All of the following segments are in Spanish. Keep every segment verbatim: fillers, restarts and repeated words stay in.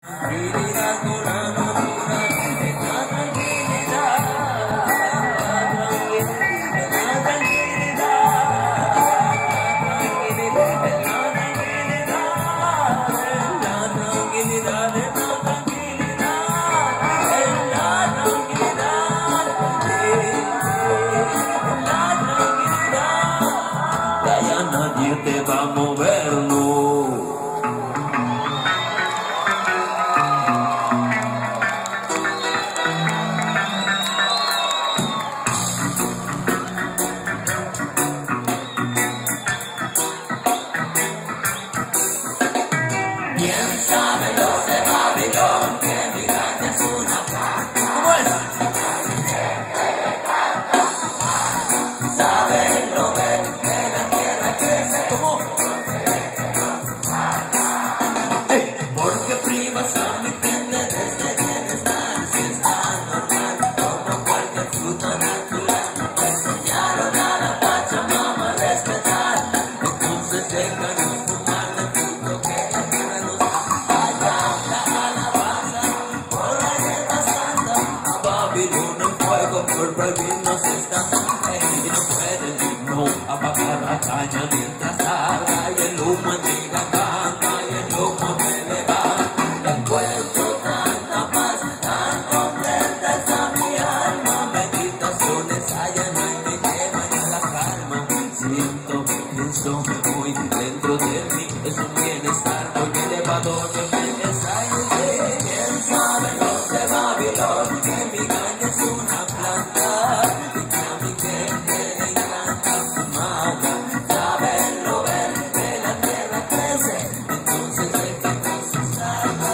Tranquilidad con la locura, es la tranquilidad, tranquilidad, la tranquilidad, tranquilidad, la tranquilidad, la tranquilidad, la tranquilidad, la tranquilidad, ya nadie te va a mover, no. ¿Quién sabe los de Babilón que mi gracia es una planta? ¿Cómo es? Saben lo ven que la tierra crece como hey, porque privas a mi pende desde bienestar si está normal como cualquier fruta natural me enseñaron a la Pachamama a respetar entonces déjanos fumar del fruto que la tierra nos da allá la calabaza por la hierba santa a Babilón el fuego por prohibirnos esta sangre y no pueden no apagar la caña mientras arda y el humo en mi garganta y el humo me levanta encuentro tanta paz tan completa está mi alma meditaciones allá no hay me llevan a la calma siento, pienso muy dentro de mí es un bienestar muy elevador de belleza y de quién sabe los de Babilón que mi caña es una planta y que a mi gente le encanta fumarla saben lo ven que la tierra crece entonces déjanos usarla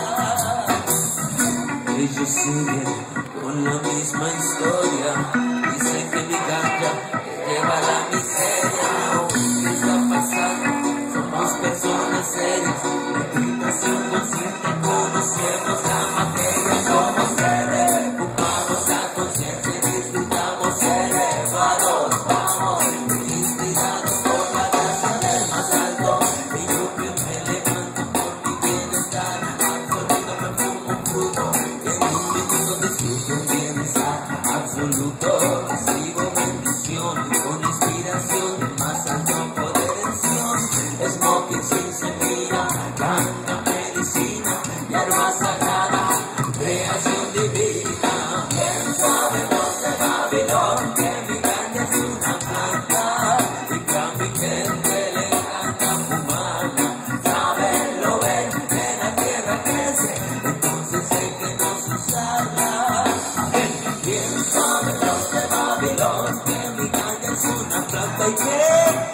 ellos siguen con la misma historia dicen que mi ganja lleva la miseria ¿qué está pasando? Somos personas serias meditación consciente conocemos la materia somos seres ocupamos la conciencia y disfrutamos elevados vamos inspirados por la gracia del más alto y yo que me levanto por mi bienestar absoluto me fumo un fruto y en un minuto disfruto un bienestar absoluto recibo bendición con inspiración del más alto poder en Sion smoking sin semilla planta medicina hierba sagrada creación divina quién sabe los de Babilón que mi caña es una planta y que a mi gente le encanta fumarla saben lo ven que la tierra crece entonces hay que nos usarla quién sabe los de Babilón que mi caña es una planta y que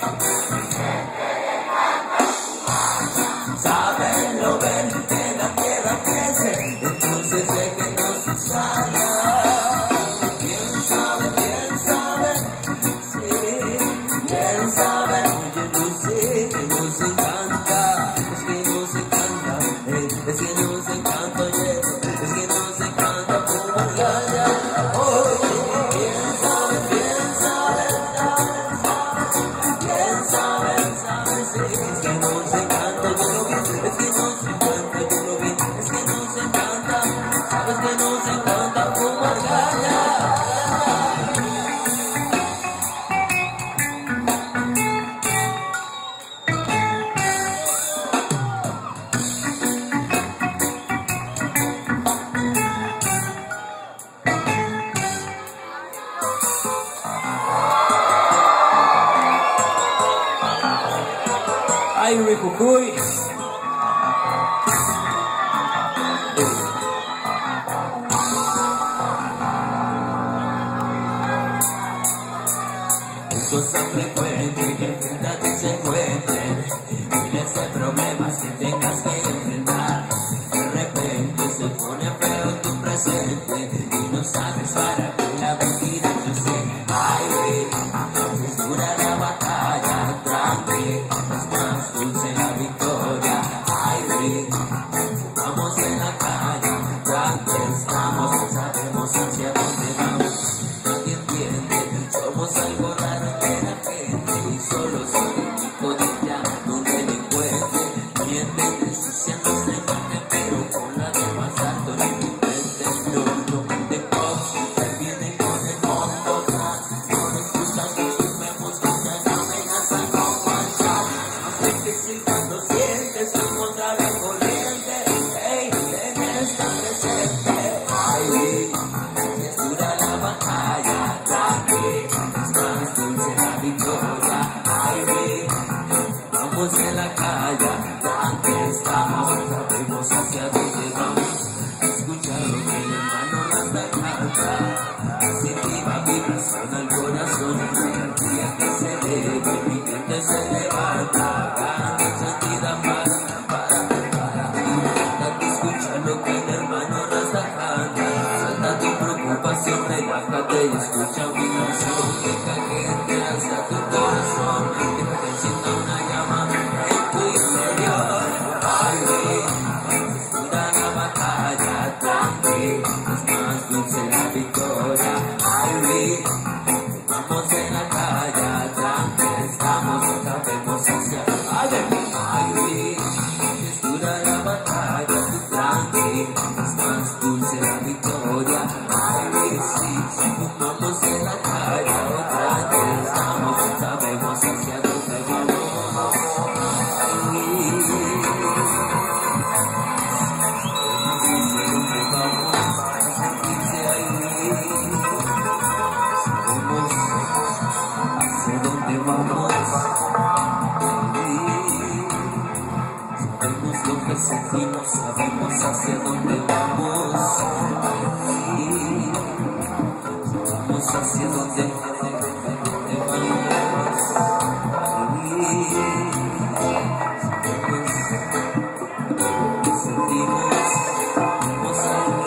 saben lo ven que la tierra crece entonces déjenos usarla quién sabe quién sabe sí quién sabe oye no sé que nos encanta es que nos encanta eh, es que nos encanta oye es que nos encanta fumar ganja oye quién sabe quién sabe quién sabe sabe sí es que nos encanta yo lo vi es que nos encanta yo lo vi es que nos encanta es que nos encanta fumar ganja ay Ricucuy es cosa frecuente que enfrentas y se encuentren miles de problemas que tengas que enfrentar de repente se pone feo tu presente y no sabes para qué la vida yo sé ay es dura la batalla grande es más dulce la victoria ay vamos en la calle grande estamos no sabemos hacia dónde vamos nadie entiende somos algo raro de la gente y solo soy el único de allá donde me encuentre quien me ensucia no se mate pero con la hacia dónde vamos. Escucha lo que el hermano Rasta canta. Sentiva vibración al corazón, energía que se eleva, mi mente se levanta. Gana sentida para, para, para mí. Escucha lo que el hermano Rasta canta. Salta tu preocupación, relájate y escucha mi canción. Deja que entre hacia tu corazón, deja que encienda una llama en tu interior. Ay, dura la batalla, tranqui, es más dulce la victoria. Ay, vamos en la calle, tranqui, estamos otra vez hacia. Ay, es dura la batalla, tú tranqui, es más dulce la victoria. Ay, sí, vamos en la calle, otra vez estamos otra vez hacia donde vamos. Sabemos lo que sentimos, sabemos hacia dónde vamos. Sabemos hacia dónde vamos. Sentimos, vamos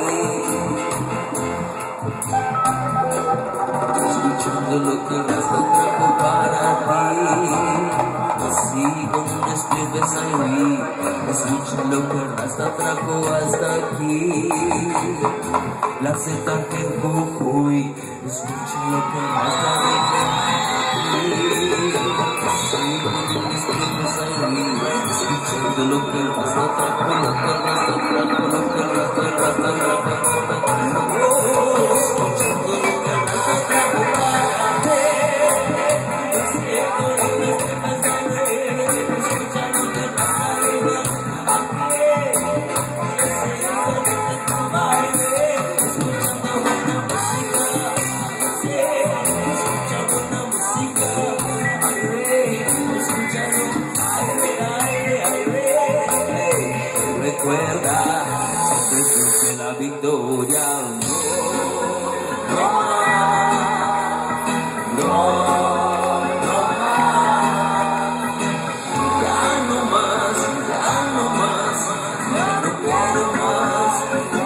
escuchando lo que Rasta trajo para ti. Así como un escribes ahí, escucha lo que Rasta trajo hasta aquí. La Z que Jujuy, escucha lo que Rasta trajo. Así como un escribes ahí, escuchando lo que Rasta trajo, lo que Rasta trajo, lo que Rasta, Rasta, Rasta trajo. Escuchando lo que Rasta trajo para ti. Recuerda, siempre surge la victoria. No, no más, no, no más. Ya no más, ya no más, ya no quiero más.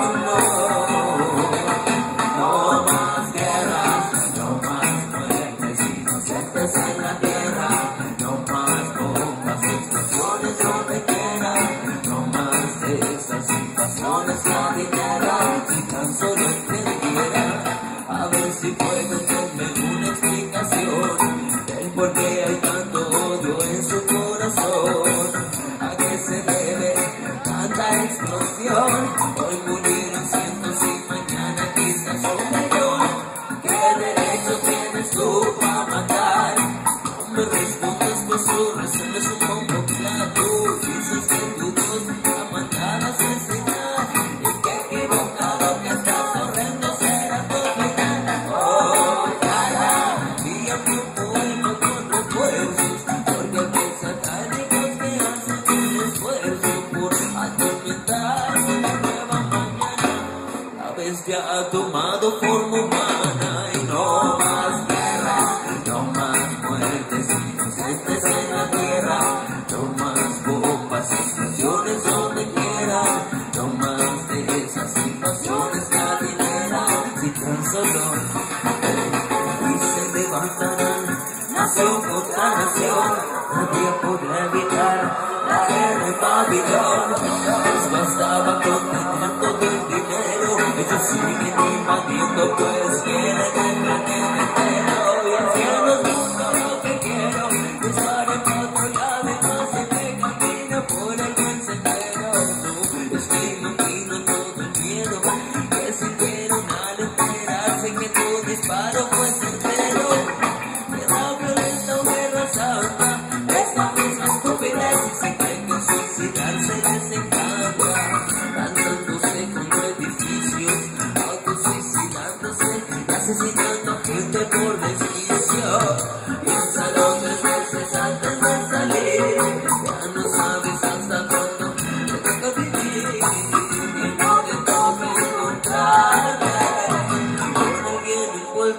No, no más guerras, no más muertes inocentes en la tierra. No más bombas, explosiones donde quiera. No más de estas situaciones marineras. Si tan solo entendiera, a ver si puedo tener una explicación del por qué hay tanto odio en su corazón. ¿A qué se debe tanta explosión? Hoy murieron cientos y mañana quizás un millón. ¿Qué derecho tienes tú para matar? No me respondes, pues tu razón es un poco clara. Tú dices que tu Dios la mandaba a asesinar, y que equivocado que estás horrendo será tu mañana. Oh, cara, y a mi pueblo con refuerzos, porque hay satánicos que hacen un esfuerzo por atormentar una nueva mañana. La bestia ha tomado forma humana y no más guerra, no más muertes inocentes en la tierra, no más bombas, explosiones donde quiera, no más de esas situaciones marineras. Si tan solo y se levantarán nación contra nación, nadie podrá evitar la guerra en Babilón. Les bastaba con tener todo el dinero, ellos siguen invadiendo, pues quieren el planeta entero. Y el cielo es mucho lo que quiero, disparen por otro lado y no se me camina por el buen sendero. No, es que imagino todo el miedo que sintieron al enterarse que tu disparo fue certero. Guerra violenta o guerra santa, esta misma estupidez, se creen que suicidarse les encanta, lanzándose contra edificios, autosuicidándose, asesinando gente por desquicio. Piénsalo tres veces antes de salir, ya no sabes hasta cuándo te toca vivir.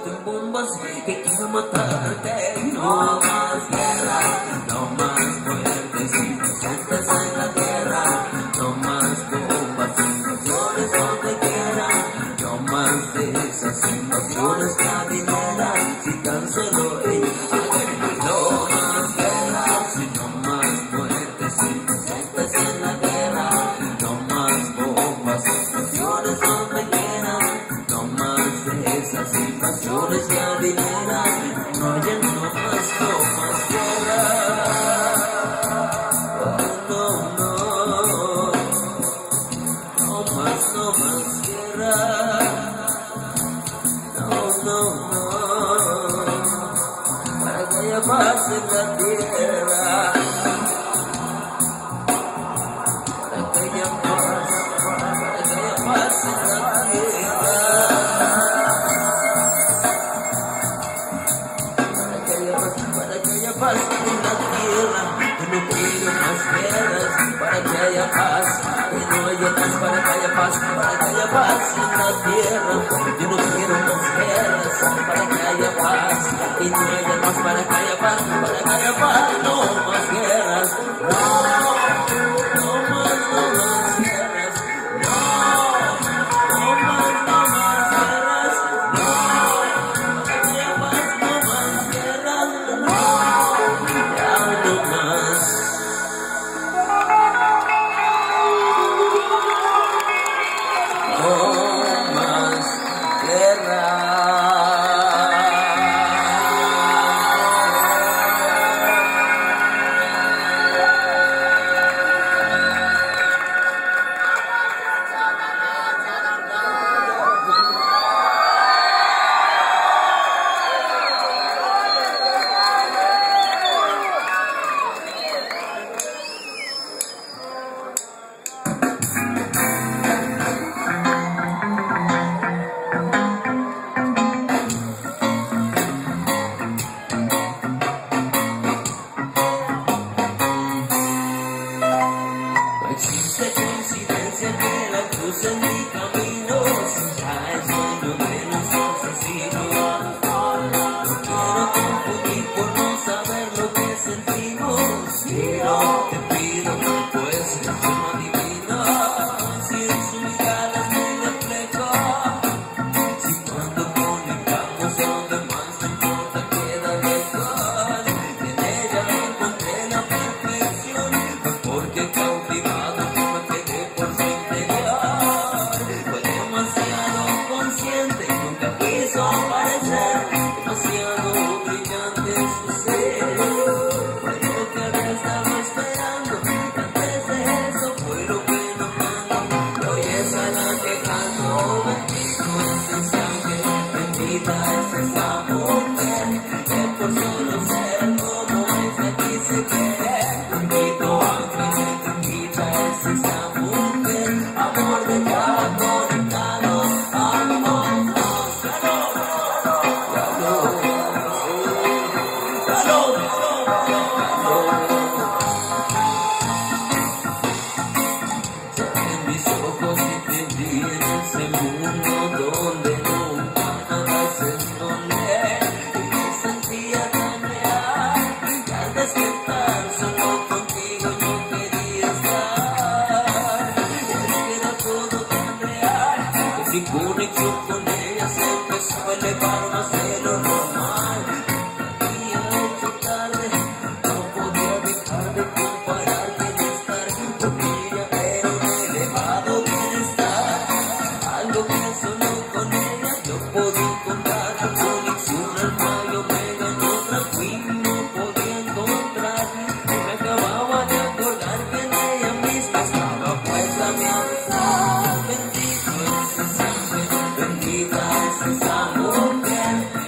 explota en bombas que quiero matarte. No más guerra, no más muertes inocentes en la tierra, no más bombas, invasiones donde quieran, no más de esas invasiones camineras, si tan solo ellos saben. No más guerra, sino más muertes inocentes en la tierra, no más bombas, invasiones donde quieran, no más de esas invasiones camineras, no hayan no más, no más guerra. Oh, no, no, no más, no más guerra. No, no, no, para que haya paz en la tierra, para que haya paz, para que haya paz en la tierra, para que haya paz, para que haya paz en la tierra. Yo no quiero más guerras, para que haya paz, que no haya paz, para que haya paz, para que haya paz en la tierra. Yo no quiero más guerras, para que haya paz, y no haya paz, para que haya paz, para que haya paz, no más guerras, no, no más, no más guerras, no, no más, no más guerras, no, para que haya paz, no más guerras, no, ya no más. No más guerra. No existe coincidencia que la cruz en mi camino sea el sueño de nuestro asesino. No quiero confundir por no saber lo que sentimos, y no te pido pues el alma divina, si en su mirada me reflejo, si cuando conectamos donde más me importa queda lejos, y en ella encontré la perfección, porque cautivado me quedé por su interior. Fue demasiado consciente y nunca quiso parecer, demasiado brillante su ser. Fue lo que había estado esperando, y antes de eso fue lo que no tengo. Y hoy es a la que canto, bendito es ese ángel, bendita es esa mujer, que por solo ser como es aquí se quiere. Bendito ángel, bendita es esa mujer, amor de cada conectado, amor, calor, calor, calor, calor. En mis ojos y te vi en ese mundo donde nunca nada se esconde, y me sentía tan real, y al despertar solo contigo yo quería estar. Es que era todo tan real, que mi conexión con ella se empezó a elevar más de lo normal. Me había hecho tarde, no podía dejar de comparar bienestar con ella, era un elevado bienestar, algo que solo con ella yo podía encontrar. Conexión alfa y omega en otra fui, no podía encontrar, y me acababa de acordar que en ella misma estaba puesta mi amistad. Bendito es ese ángel, bendita es esa mujer,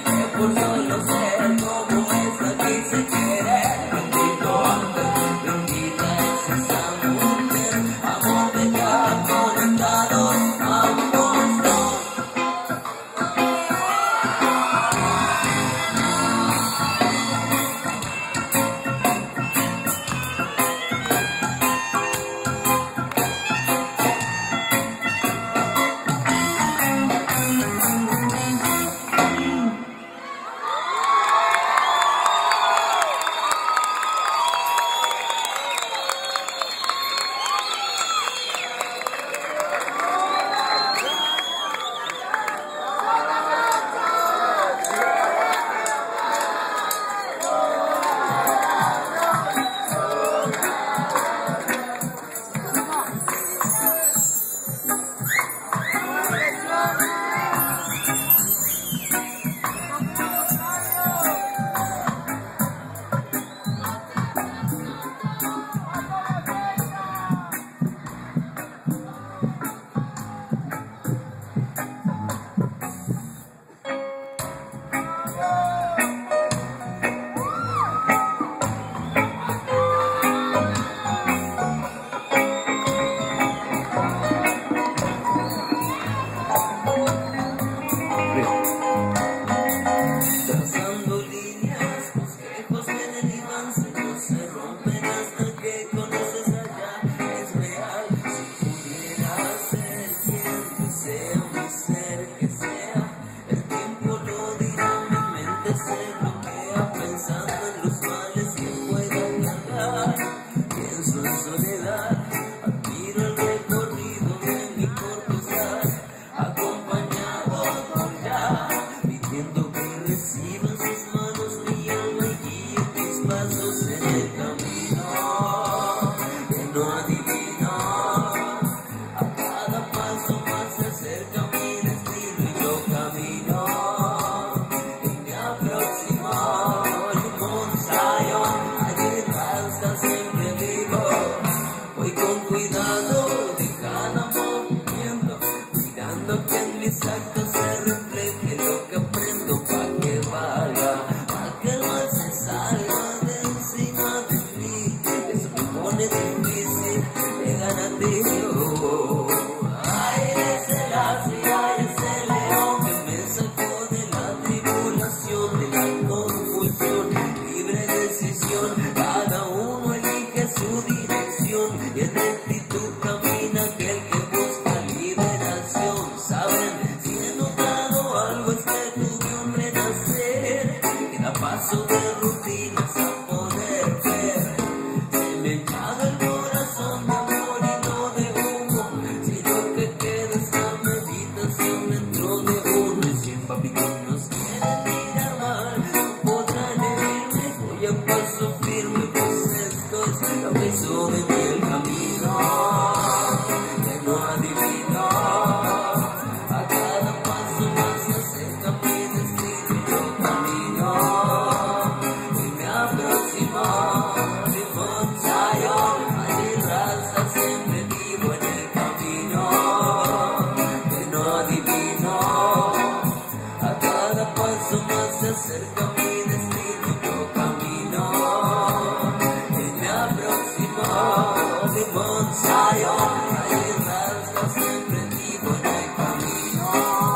buscando que en mis actos se refleje lo que aprendo pa' que valga, pa' que el mal se salga de encima de mí. Eso me pone difícil llegar a ti. Oh, ay, ese lazo, ay, ese león que me sacó de la tribulación, de la confusión, libre decisión. Cada uno elige su dirección y en rectitud camina aquel que busca liberación. Saben, si he notado algo es que tuve un renacer, que da paso de rutinas a poder ver. Se me llama el corazón de amor y no de humo, si lo que queda es la meditación dentro de uno. Y si el papillón nos quiere mirar mal, no podrán herirme. Voy a paso firme, pues esto es lo que hizo de mí el camino que no adivino. A cada paso más se acerca mi destino y yo camino y me aproximo. Limón Zion, allí raza, siempre vivo en el camino que no adivino. A cada paso más se acerca mi destino y yo camino y me aproximo. Limón Zion, allí raza, siempre vivo en el camino.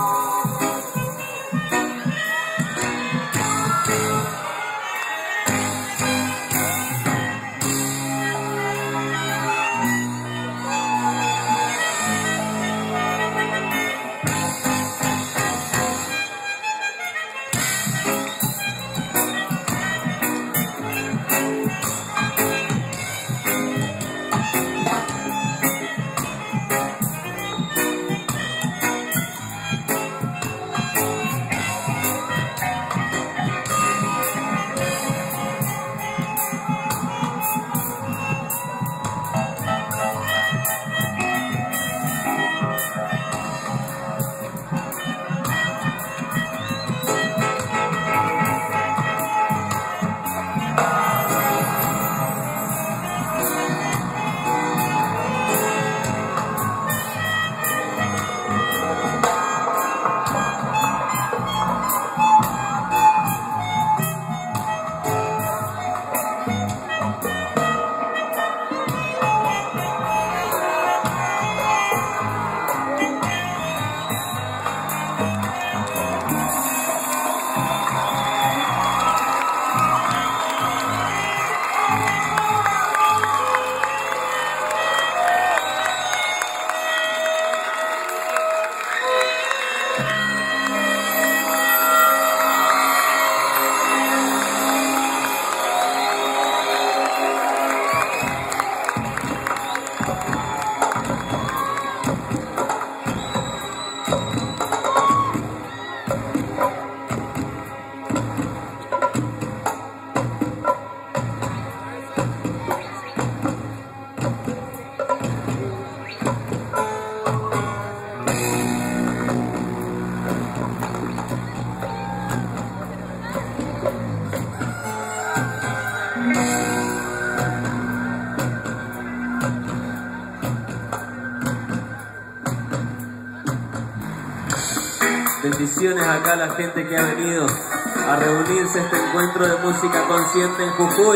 Bendiciones acá a la gente que ha venido a reunirse a este encuentro de música consciente en Jujuy.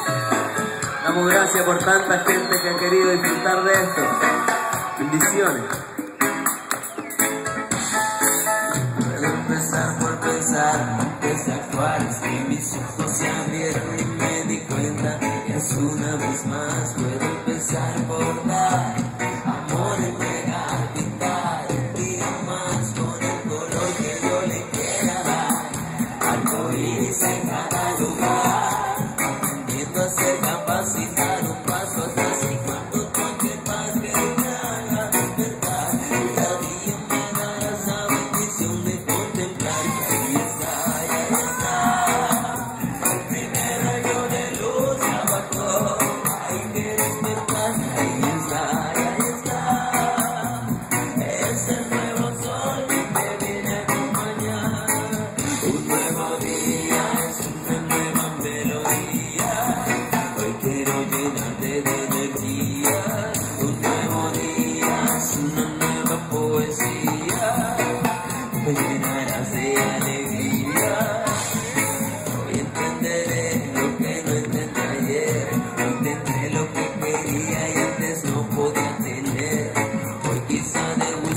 Damos gracias por tanta gente que ha querido disfrutar de esto. Bendiciones. Puedo empezar por pensar antes de actuar, es que mis ojos se abrieron y me di cuenta que es una vez más. Puedo empezar por dar amor, entregar, pintar un día más con el color que yo le quiera dar. Arcoíris en cada lugar, aprendiendo a ser capaz y dar un paso atrás. Y cuando toque para que me haga despertar, cada día me dará esa bendición de contemplar que ahí está, ahí está. El primer rayo de luz se abajó, hay que despertar, ahí está, ahí está. Es el nuevo sol que te viene a acompañar. Un nuevo día es una nueva melodía. Hoy quiero llenarte de energía. Un nuevo día es una nueva poesía.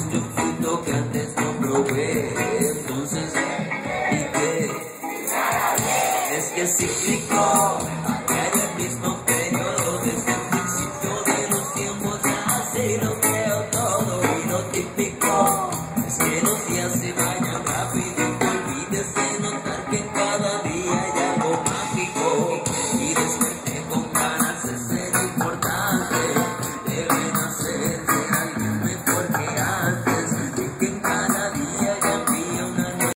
un chupito que antes no probé. Entonces, ¿y qué? Es que es cíclico, diario el mismo periodo, desde el principio de los tiempos ya así lo veo todo y lo típico.